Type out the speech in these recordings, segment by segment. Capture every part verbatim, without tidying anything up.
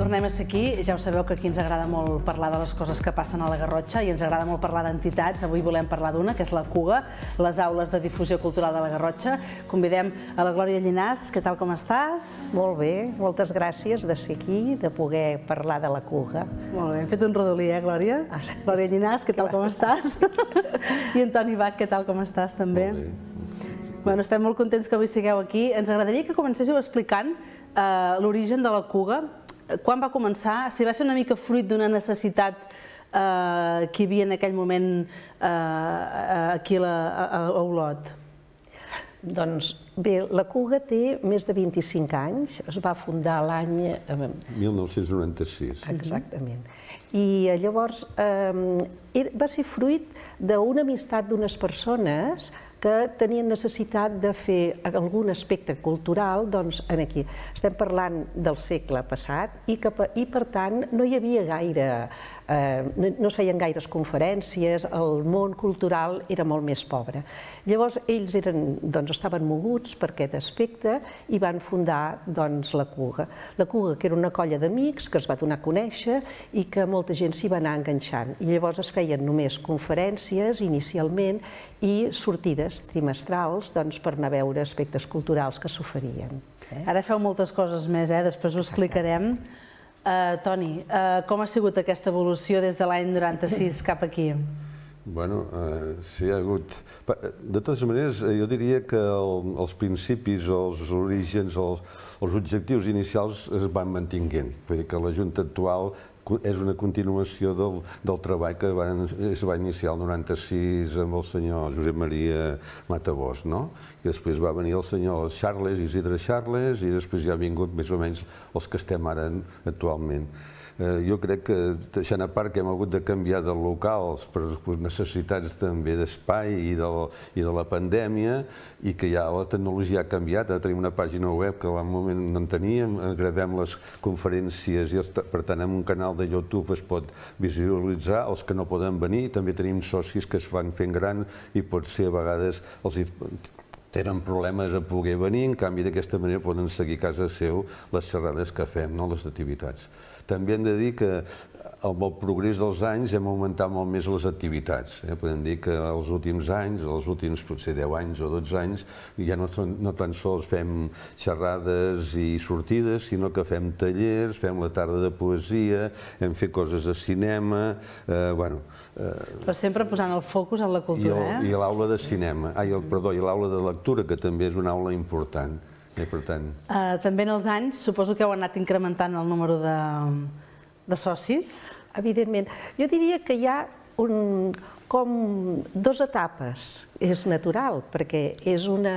tornem a ser aquí. Ja ho sabeu que aquí ens agrada molt parlar de les coses que passen a la Garrotxa i ens agrada molt parlar d'entitats. Avui volem parlar d'una, que és la CUGA, les aules de difusió cultural de la Garrotxa. Convidem a la Glòria Llinàs. Què tal, com estàs? Molt bé, moltes gràcies de ser aquí, de poder parlar de la CUGA. Molt bé, hem fet un rodolí, eh, Glòria? Ah, sí. Glòria Llinàs, què tal, com estàs? I Antoni Bach, què tal, com estàs, també? Molt bé. Bueno, estem molt contents que avui sigueu aquí. Ens agradaria que comencéssiu explicant eh, l'origen de la CUGA. Quan va començar? Si va ser una mica fruit d'una necessitat eh, que hi havia en aquell moment eh, aquí a, a, a Olot? Doncs bé, la CUGA té més de vint-i-cinc anys, es va fundar l'any... mil nou-cents noranta-sis. Exactament. I llavors eh, va ser fruit d'una amistat d'unes persones que tenien necessitat de fer algun aspecte cultural doncs, aquí. Estem parlant del segle passat i, que, i per tant no hi havia gaire, eh, no es feien gaires conferències, el món cultural era molt més pobre. Llavors ells eren, doncs, estaven moguts per aquest aspecte i van fundar doncs, la CUGA. La CUGA, que era una colla d'amics que es va donar a conèixer i que molta gent s'hi va anar enganxant. I llavors es feien només conferències inicialment i sortides trimestrals doncs, per anar a veure aspectes culturals que s'oferien. Ara feu moltes coses més, eh? Després ho explicarem. Uh, Toni, uh, com ha sigut aquesta evolució des de l'any noranta-sis cap aquí? Bueno, eh, sí, hi ha hagut... De totes maneres, jo diria que el, els principis, els orígens, els, els objectius inicials es van mantinguent. Vull dir que la Junta actual és una continuació del, del treball que van, es va iniciar el noranta-sis amb el senyor Josep Maria Matabós, no? I després va venir el senyor Charles, Isidre Charles, i després ja han vingut més o menys els que estem ara actualment. Eh, jo crec que, deixant a part que hem hagut de canviar de locals per necessitats també d'espai i, de, i de la pandèmia, i que ja la tecnologia ha canviat, ara tenim una pàgina web que en un moment no en teníem, gravem les conferències i per tant en un canal de YouTube es pot visualitzar els que no poden venir, també tenim socis que es van fent gran i potser a vegades els tenen problemes a poder venir, en canvi d'aquesta manera poden seguir a casa seu les xerrades que fem, no? Les activitats. També hem de dir que amb el progrés dels anys hem augmentat molt més les activitats. Eh? Podem dir que els últims anys, els últims potser deu anys o dotze anys, ja no, no tan sols fem xerrades i sortides, sinó que fem tallers, fem la tarda de poesia, hem fet coses de cinema, eh, bueno... Eh, Però sempre posant el focus en la cultura, i el, eh? I l'aula de cinema, ai, el, perdó, i l'aula de lectura, que també és una aula important. Eh, per tant... Uh, també en els anys, suposo que heu anat incrementant el número de... de socis? Evidentment. Jo diria que hi ha un, com dues etapes. És natural, perquè és una,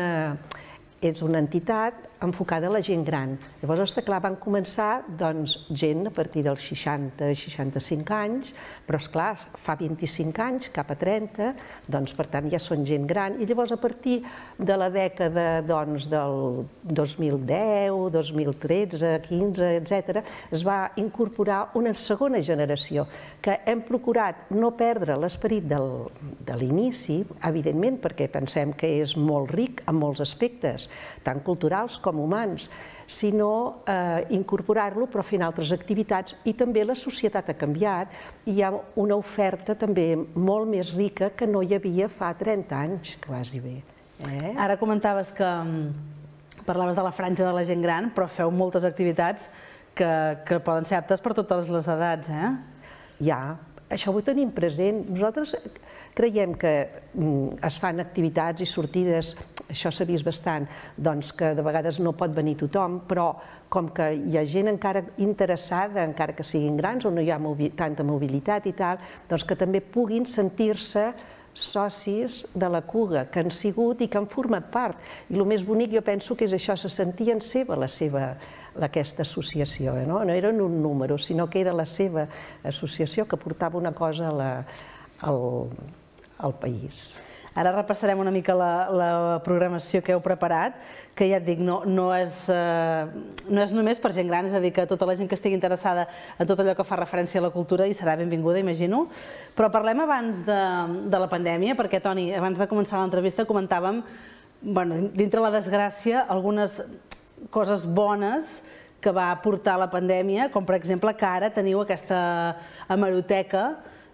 és una entitat enfocada a la gent gran. Llavors, esclar, van començar doncs, gent a partir dels seixanta a seixanta-cinc anys, però esclar, fa vint-i-cinc anys, cap a trenta, doncs per tant ja són gent gran, i llavors a partir de la dècada doncs, del dos mil deu, dos mil tretze, quinze, etcètera, es va incorporar una segona generació, que hem procurat no perdre l'esperit de l'inici, evidentment, perquè pensem que és molt ric en molts aspectes, tant culturals com humans, sinó eh, incorporar-lo però fent altres activitats, i també la societat ha canviat i hi ha una oferta també molt més rica que no hi havia fa trenta anys, quasi bé. Eh? Ara comentaves que parlaves de la franja de la gent gran, però feu moltes activitats que, que poden ser aptes per totes les edats, eh? Ja, això ho tenim present. Nosaltres creiem que es fan activitats i sortides, això s'ha vist bastant, doncs que de vegades no pot venir tothom, però com que hi ha gent encara interessada, encara que siguin grans, on no hi ha tanta mobilitat i tal, doncs que també puguin sentir-se socis de la CUGA, que han sigut i que han format part. I el més bonic, jo penso, que és això, se sentien seva la seva aquesta associació, no? No eren un número, sinó que era la seva associació que portava una cosa a la, al, al país. Ara repassarem una mica la, la programació que heu preparat, que ja et dic, no, no, és, eh, no és només per gent gran, és a dir, que tota la gent que estigui interessada en tot allò que fa referència a la cultura hi serà benvinguda, imagino. Però parlem abans de, de la pandèmia, perquè, Toni, abans de començar l'entrevista comentàvem, bueno, dintre la desgràcia, algunes coses bones que va portar la pandèmia, com per exemple que ara teniu aquesta hemeroteca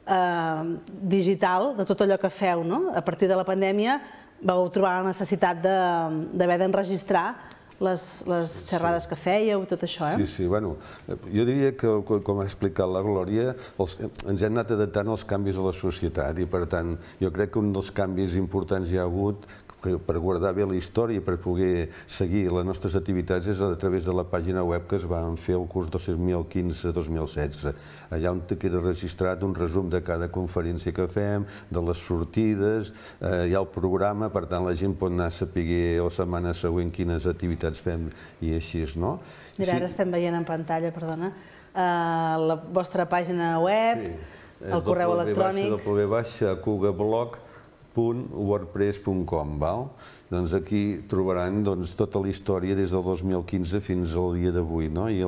digital de tot allò que feu. A partir de la pandèmia vau trobar la necessitat d'haver d'enregistrar les xerrades que fèieu i tot això. Sí, sí, bueno, jo diria que, com ha explicat la Glòria, ens hem anat adaptant als canvis de la societat i, per tant, jo crec que un dels canvis importants hi ha hagut per guardar bé la història i per poder seguir les nostres activitats és a través de la pàgina web que es van fer el curs dos mil quinze dos mil setze. Allà on queda registrat un resum de cada conferència que fem, de les sortides, hi ha el programa, per tant la gent pot anar a saber la setmana següent quines activitats fem i així, no? Mira, ara estem veient en pantalla, perdona, la vostra pàgina web, el correu electrònic... w w w punt cugablog punt wordpress punt com. Doncs aquí trobaran tota la història des del dos mil quinze fins al dia d'avui.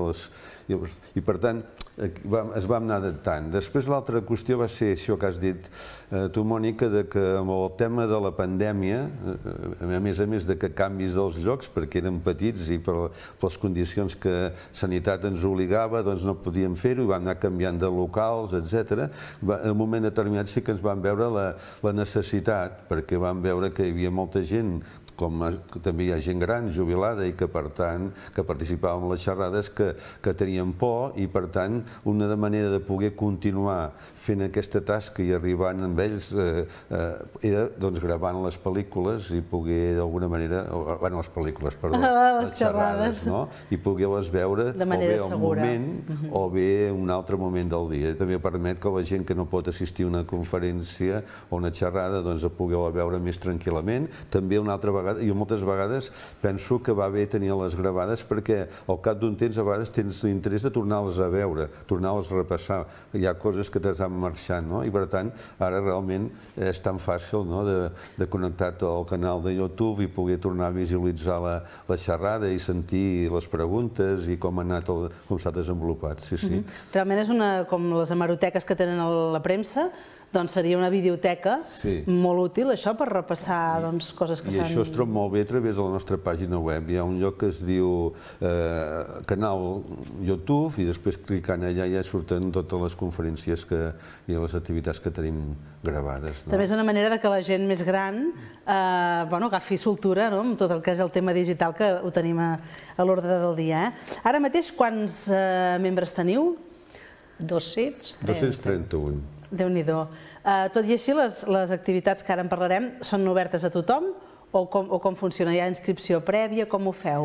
I per tant es va anar adaptant. Després l'altra qüestió va ser això que has dit tu, Mònica, que amb el tema de la pandèmia, a més a més de que canvis dels llocs, perquè érem petits i per les condicions que sanitat ens obligava, doncs no podíem fer-ho i vam anar canviant de locals, etcètera. En un moment determinat sí que ens vam veure la necessitat, perquè vam veure que hi havia molta gent, com també hi ha gent gran, jubilada, i que per tant que participava en les xerrades, que tenien por i per tant una manera de poder continuar fent aquesta tasca i arribant amb ells era gravant les pel·lícules i poder d'alguna manera, bueno, les pel·lícules, perdó, les xerrades, i poder-les veure o bé al moment o bé un altre moment del dia. També permet que la gent que no pot assistir a una conferència o una xerrada doncs poder-la veure més tranquil·lament. També una altra vegada, jo moltes vegades penso que va bé tenir-les gravades perquè al cap d'un temps a vegades tens l'interès de tornar-les a veure, tornar-les a repassar. Hi ha coses que t'estan marxant i per tant ara realment és tan fàcil de connectar-te al canal de YouTube i poder tornar a visualitzar la xerrada i sentir les preguntes i com s'ha desenvolupat. Realment és com les hemeroteques que tenen a la premsa, doncs seria una videoteca molt útil, això, per repassar coses que s'han... I això es troba molt bé a través de la nostra pàgina web. Hi ha un lloc que es diu canal YouTube i després clicant allà ja surten totes les conferències i les activitats que tenim gravades. També és una manera que la gent més gran agafi soltura amb tot el que és el tema digital, que ho tenim a l'ordre del dia. Ara mateix quants membres teniu? dos-cents trenta-un. Déu-n'hi-do. Tot i així, les activitats que ara en parlarem són obertes a tothom o com funciona? Hi ha inscripció prèvia? Com ho feu?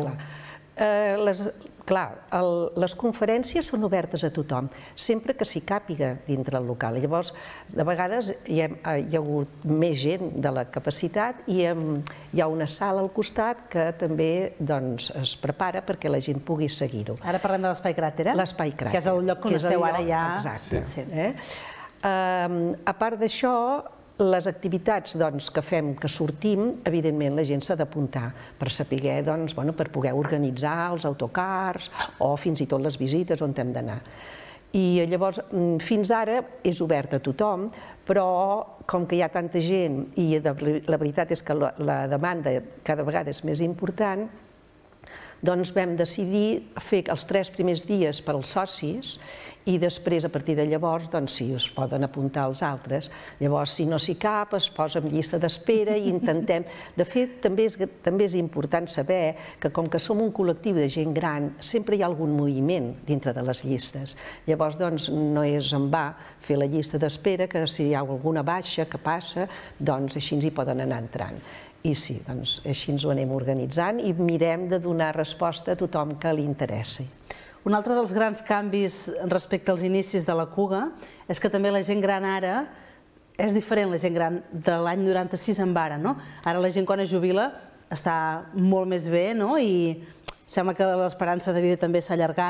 Clar, les conferències són obertes a tothom, sempre que s'hi càpiga dintre el local. Llavors, de vegades hi ha hagut més gent de la capacitat i hi ha una sala al costat que també es prepara perquè la gent pugui seguir-ho. Ara parlem de l'Espai Cràter, eh? L'Espai Cràter. Que és el lloc on esteu ara ja... Exacte. A part d'això, les activitats que fem, que sortim, evidentment la gent s'ha d'apuntar per saber, per poder organitzar els autocars o fins i tot les visites on hem d'anar. I llavors, fins ara és obert a tothom, però com que hi ha tanta gent i la veritat és que la demanda cada vegada és més important, doncs vam decidir fer els tres primers dies per als socis i després, a partir de llavors, doncs sí, es poden apuntar els altres. Llavors, si no s'hi cap, es posa en llista d'espera i intentem... De fet, també és important saber que com que som un col·lectiu de gent gran, sempre hi ha algun moviment dintre de les llistes. Llavors, doncs, no és en va fer la llista d'espera, que si hi ha alguna baixa que passa, doncs així ens hi poden anar entrant. I sí, doncs així ens ho anem organitzant i mirem de donar resposta a tothom que li interessi. Un altre dels grans canvis respecte als inicis de la Cuga és que també la gent gran ara és diferent, la gent gran de l'any noranta-sis en ara, no? Ara la gent quan es jubila està molt més bé, no? I sembla que l'esperança de vida també s'ha allargat.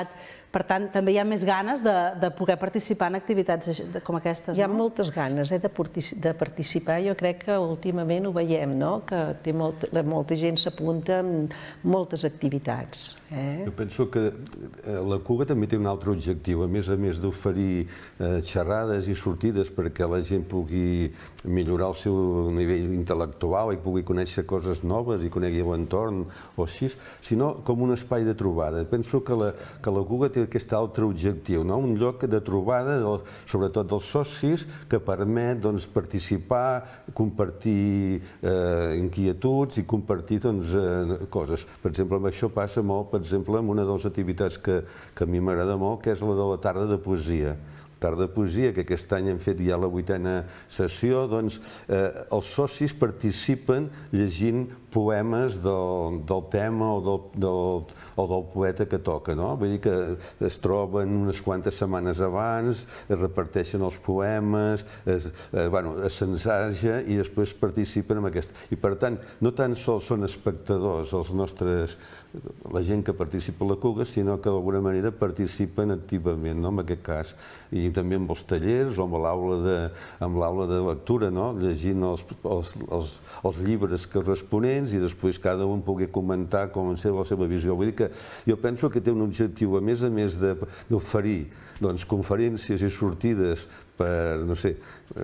Per tant, també hi ha més ganes de poder participar en activitats com aquestes, no? Hi ha moltes ganes de participar. Jo crec que últimament ho veiem, que molta gent s'apunta en moltes activitats. Jo penso que la Cuga també té un altre objectiu, a més a més d'oferir xerrades i sortides perquè la gent pugui millorar el seu nivell intel·lectual i pugui conèixer coses noves i conegui l'entorn o així, sinó com un espai de trobada. Penso que la Cuga té aquest altre objectiu, un lloc de trobada, sobretot dels socis, que permet participar, compartir inquietuds i compartir coses. Per exemple, això passa molt, per exemple, en una de les activitats que a mi m'agrada molt, que és la de la tarda de poesia. Tarda de poesia, que aquest any hem fet ja la vuitena sessió, doncs els socis participen llegint poemes del tema o del poeta que toca. Vull dir que es troben unes quantes setmanes abans, es reparteixen els poemes, s'ensaja i després participen en aquest. I per tant, no tan sols són espectadors els nostres, la gent que participa a la Cuga, sinó que d'alguna manera participen activament, en aquest cas. I també amb els tallers o amb l'aula de lectura, llegint els llibres corresponents i després cada un pugui comentar com és la seva visió. Vull dir que jo penso que té un objectiu, a més a més d'oferir conferències i sortides per, no sé,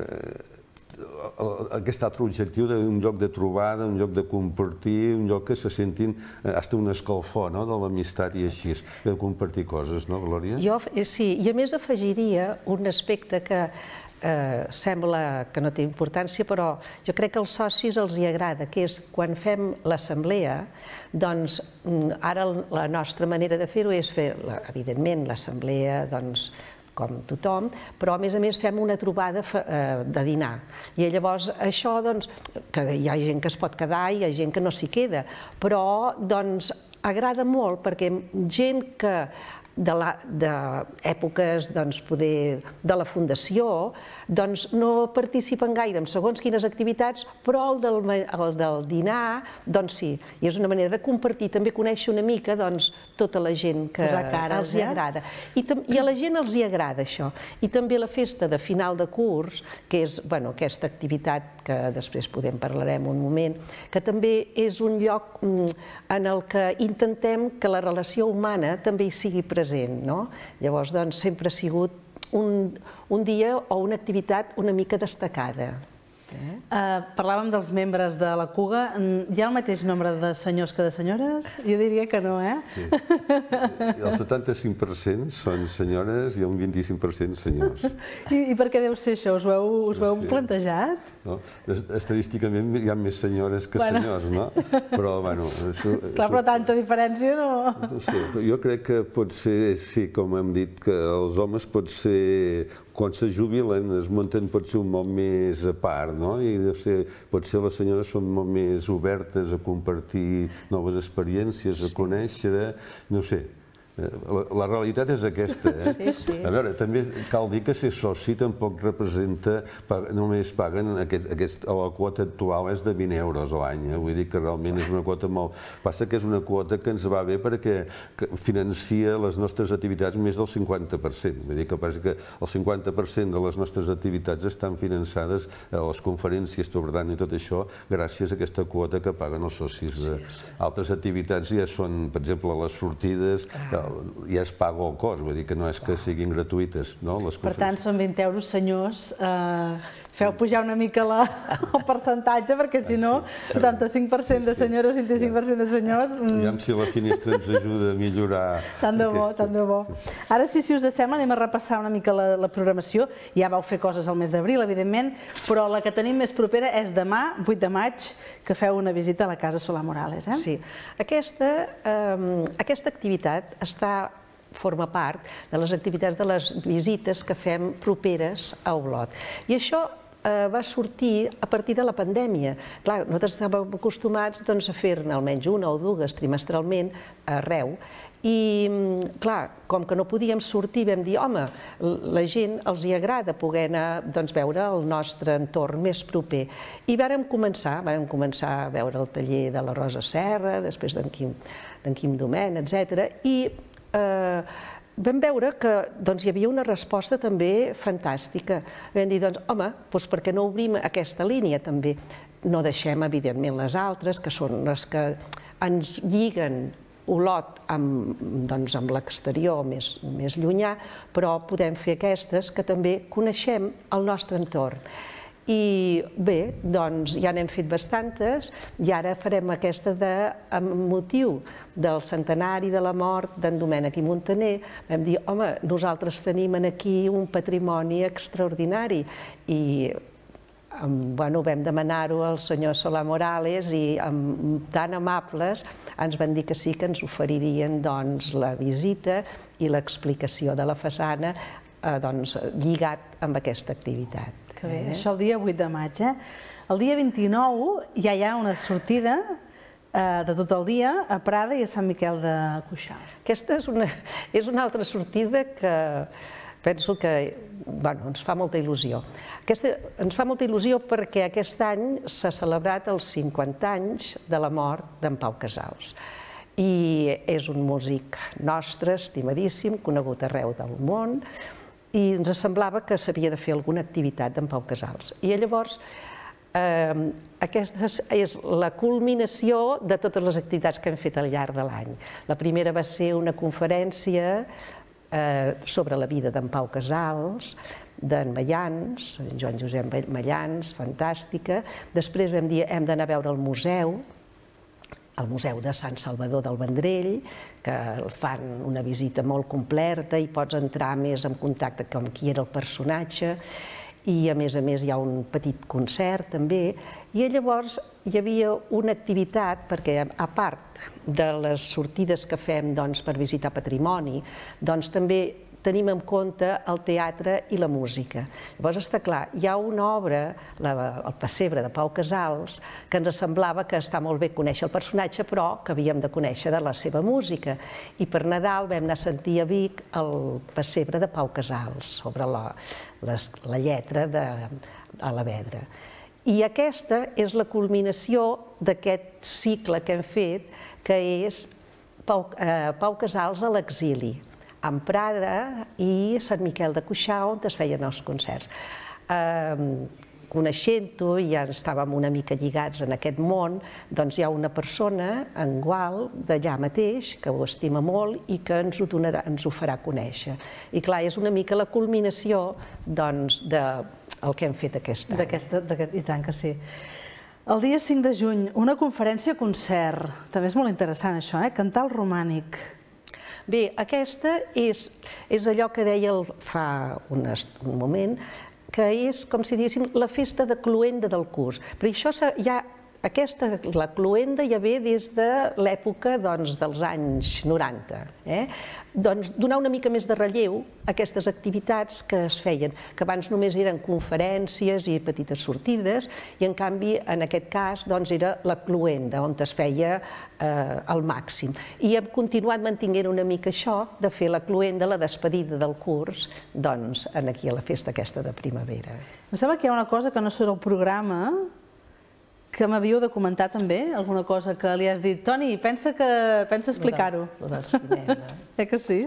aquest altre objectiu d'un lloc de trobada, un lloc de compartir, un lloc que se sentin fins un escalfor de l'amistat i així, de compartir coses, no, Glòria? Jo, sí, i a més afegiria un aspecte que sembla que no té importància, però jo crec que als socis els hi agrada, que és quan fem l'assemblea, doncs ara la nostra manera de fer-ho és fer, evidentment, l'assemblea, doncs, com tothom, però a més a més fem una trobada de dinar. I llavors això, doncs, que hi ha gent que es pot quedar i hi ha gent que no s'hi queda, però, doncs, agrada molt perquè gent que d'èpoques de la Fundació no participen gaire en segons quines activitats, però el del dinar, doncs sí, i és una manera de compartir, també conèixer una mica tota la gent que els hi agrada. I a la gent els hi agrada això. I també la festa de final de curs, que és aquesta activitat que després podem parlarem un moment, que també és un lloc en el que intentem que la relació humana també hi sigui present. Llavors, doncs, sempre ha sigut un dia o una activitat una mica destacada. Parlàvem dels membres de la Cuga. Hi ha el mateix nombre de senyors que de senyores? Jo diria que no, eh? Sí. El setanta-cinc per cent són senyores i un vint-i-cinc per cent senyors. I per què deu ser això? Us ho heu plantejat? Estadísticament hi ha més senyores que senyors, no? Però, bueno... Clar, però tanta diferència no... No sé, jo crec que pot ser, sí, com hem dit, que els homes pot ser, quan se jubilen, es munten potser un molt més a part, no? I potser les senyores són molt més obertes a compartir noves experiències, a conèixer, no sé. La realitat és aquesta. A veure, també cal dir que ser soci tampoc representa, només paguen, la quota actual és de vint euros a l'any, vull dir que realment és una quota molt... Passa que és una quota que ens va bé perquè financia les nostres activitats més del cinquanta per cent. Vull dir que passa que el cinquanta per cent de les nostres activitats estan finançades a les conferències, tant i tot això, gràcies a aquesta quota que paguen els socis. Altres activitats ja són, per exemple, les sortides, ja es paga el cost, vull dir que no és que siguin gratuïtes. Per tant, són vint euros, senyors. Feu pujar una mica el percentatge, perquè si no, setanta-cinc per cent de senyores, vint-i-cinc per cent de senyors... Aviam si la finestra ens ajuda a millorar... Tant de bo, tant de bo. Ara, si us sembla, anem a repassar una mica la programació. Ja vau fer coses al mes d'abril, evidentment, però la que tenim més propera és demà, vuit de maig, que feu una visita a la Casa Solà Morales. Sí. Aquesta activitat està forma part de les activitats de les visites que fem properes a Olot. I això va sortir a partir de la pandèmia. Clar, nosaltres estàvem acostumats a fer-ne almenys una o dues trimestralment arreu. I, clar, com que no podíem sortir, vam dir, home, la gent els hi agrada poder anar a veure el nostre entorn més proper. I vàrem començar, vàrem començar a veure el taller de la Rosa Serra, després d'en Quim Domènech, etcètera. I vam veure que hi havia una resposta també fantàstica. Vam dir, doncs, home, per què no obrim aquesta línia també? No deixem, evidentment, les altres, que són les que ens lliguen Olot amb l'exterior més llunyà, però podem fer aquestes que també coneixem el nostre entorn. I bé, doncs ja n'hem fet bastantes i ara farem aquesta amb motiu del centenari de la mort d'en Domènec i Montaner. Vam dir, home, nosaltres tenim aquí un patrimoni extraordinari i vam demanar-ho al senyor Solà Morales i tan amables ens van dir que sí que ens oferirien la visita i l'explicació de la façana lligat amb aquesta activitat. Que bé, això el dia vuit de maig. El dia vint-i-nou ja hi ha una sortida de tot el dia a Prada i a Sant Miquel de Cuixà. Aquesta és una altra sortida que penso que ens fa molta il·lusió. Ens fa molta il·lusió perquè aquest any s'ha celebrat els cinquanta anys de la mort d'en Pau Casals. I és un músic nostre, estimadíssim, conegut arreu del món, i ens semblava que s'havia de fer alguna activitat d'en Pau Casals. I llavors, aquesta és la culminació de totes les activitats que hem fet al llarg de l'any. La primera va ser una conferència sobre la vida d'en Pau Casals, d'en Mayans, Joan Josep Mayans, fantàstica. Després vam dir hem d'anar a veure el museu, al Museu de Sant Salvador del Vendrell, que fan una visita molt completa i pots entrar més en contacte amb qui era el personatge, i a més a més hi ha un petit concert també, i llavors hi havia una activitat, perquè a part de les sortides que fem per visitar patrimoni, doncs també tenim en compte el teatre i la música. Llavors està clar, hi ha una obra, el Pessebre de Pau Casals, que ens semblava que està molt bé conèixer el personatge, però que havíem de conèixer de la seva música. I per Nadal vam anar a sentir a Vic el Pessebre de Pau Casals, sobre la lletra de Alavedra. I aquesta és la culminació d'aquest cicle que hem fet, que és Pau Casals a l'exili, en Prada i Sant Miquel de Cuixà, on es feien els concerts. Coneixent-ho, ja estàvem una mica lligats en aquest món, doncs hi ha una persona, en Gual, d'allà mateix, que ho estima molt i que ens ho farà conèixer. I clar, és una mica la culminació del que hem fet aquest any. I tant que sí. El dia cinc de juny, una conferència-concert. També és molt interessant això, eh? Cantar el romànic. Bé, aquesta és allò que deia fa un moment, que és, com si diguéssim, la festa de cloenda del curs. Però això ja, aquesta, la cloenda ja ve des de l'època dels anys noranta. Doncs donar una mica més de relleu a aquestes activitats que es feien, que abans només eren conferències i petites sortides, i en canvi, en aquest cas, era la cloenda, on es feia al màxim. I hem continuat mantenint una mica això, de fer la cloenda, la despedida del curs, doncs, aquí a la festa aquesta de primavera. Em sembla que hi ha una cosa que no surt al programa, que m'havíeu de comentar també, alguna cosa que li has dit. Toni, pensa explicar-ho. Lo del cinema. Eh que sí?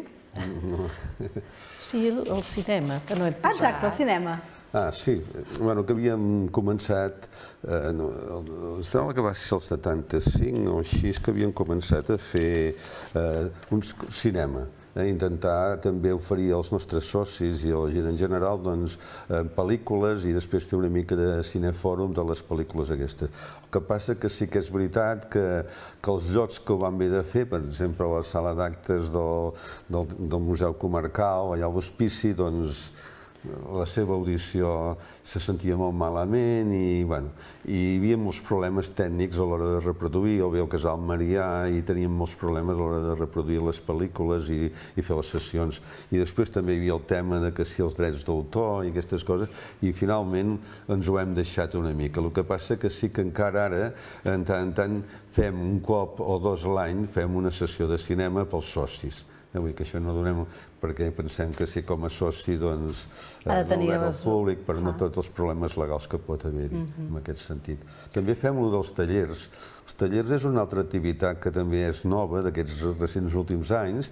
Sí, el cinema, que no hem posat. Exacte, el cinema. Ah, sí. Bueno, que havíem començat, em sembla que va ser el setanta-cinc o així, que havíem començat a fer un cinema. Intentar també oferir als nostres socis i a la gent en general pel·lícules i després fer una mica de cinefòrum de les pel·lícules aquestes. El que passa que sí que és veritat que els llocs que ho van haver de fer, per exemple, la sala d'actes del Museu Comarcal, allà a l'Hospici, doncs la seva audició se sentia molt malament i hi havia molts problemes tècnics a l'hora de reproduir, el veu Casal Marià, i teníem molts problemes a l'hora de reproduir les pel·lícules i fer les sessions. I després també hi havia el tema de que si els drets d'autor i aquestes coses, i finalment ens ho hem deixat una mica. El que passa que sí que encara ara, en tant en tant, fem un cop o dos a l'any, fem una sessió de cinema pels socis. vull dir que això no donem perquè pensem que si com a soci doncs ha de tenir el públic per no tots els problemes legals que pot haver-hi en aquest sentit. També fem lo dels tallers. Els tallers és una altra activitat que també és nova d'aquests recents últims anys.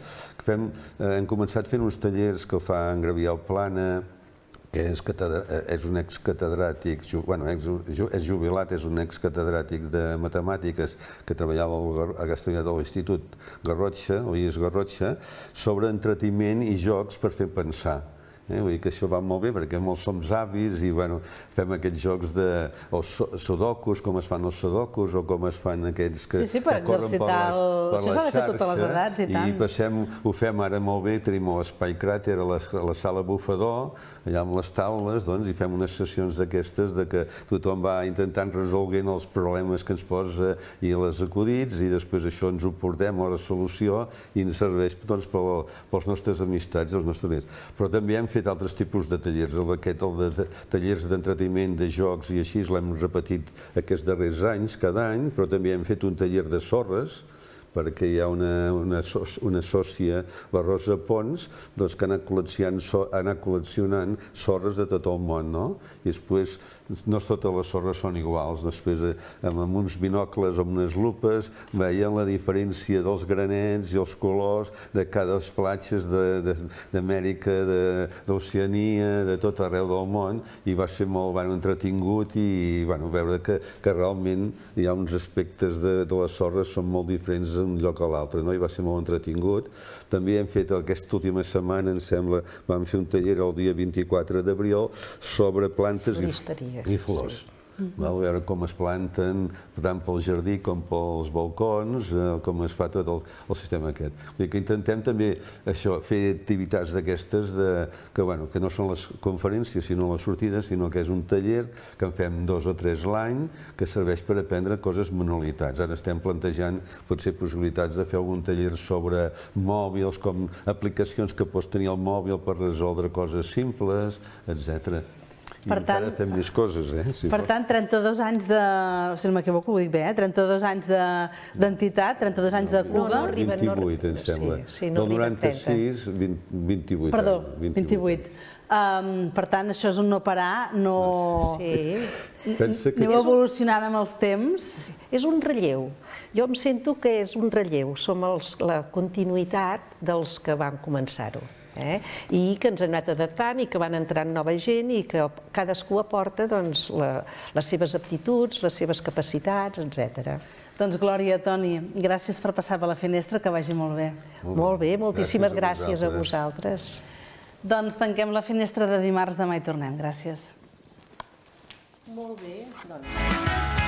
Hem començat fent uns tallers que el fa en Gabriel Plana, que és un excatedràtic, bueno, és jubilat, és un excatedràtic de matemàtiques que treballava a Castellet de l'Institut Garrotxa, o I E S Garrotxa, sobre entreteniment i jocs per fer pensar. Vull dir que això va molt bé perquè molts som avis i fem aquests jocs de sudokus, com es fan els sudokus o com es fan aquests que corren per la xarxa i ho fem ara molt bé, tenim l'espai cràter a la sala bufador, allà amb les taules i fem unes sessions d'aquestes que tothom va intentant resolguent els problemes que ens posa i els acudits i després això ens ho portem a la solució i ens serveix pels nostres amistats i els nostres nets. Però també hem fet altres tipus de tallers, aquest, el de tallers d'entreteniment, de jocs i així, l'hem repetit aquests darrers anys, cada any, però també hem fet un taller de sorres, perquè hi ha una sòcia, la Rosa Pons, que ha anat col·leccionant sorres de tot el món, i després no totes les sorres són iguals, després amb uns binocles o amb unes lupes veien la diferència dels granets i els colors de cada les platges d'Amèrica, d'Oceania, de tot arreu del món, i va ser molt entretingut i veure que realment hi ha uns aspectes de les sorres que són molt diferents d'un lloc a l'altre, i va ser molt entretingut. També hem fet aquesta última setmana, em sembla, vam fer un taller el dia vint-i-quatre d'abril sobre plantes i flors. A veure com es planten tant pel jardí com pels balcons, com es fa tot el sistema aquest. Vull dir que intentem també això, fer activitats d'aquestes que no són les conferències, sinó les sortides, sinó que és un taller que en fem dos o tres l'any que serveix per aprendre coses manualitats. Ara estem plantejant potser possibilitats de fer algun taller sobre mòbils, com aplicacions que pots tenir al mòbil per resoldre coses simples, etcètera. I encara fem més coses, eh? Per tant, trenta-dos anys de... si no m'equivoco, ho dic bé, eh? trenta-dos anys d'entitat, trenta-dos anys de Cuga. vint-i-vuit, em sembla. Del noranta-sis, vint-i-vuit. Perdó, vint-i-vuit. Per tant, això és un no parar, no... Aneu evolucionant amb els temps. És un relleu. Jo em sento que és un relleu. Som la continuïtat dels que van començar-ho. I que ens hem anat adaptant i que van entrant nova gent i que cadascú aporta les seves aptituds, les seves capacitats, etcètera. Doncs Glòria, Toni, gràcies per passar per la finestra, que vagi molt bé. Molt bé, moltíssimes gràcies a vosaltres. Doncs tanquem la finestra de dimarts, demà hi tornem. Gràcies. Molt bé, doncs...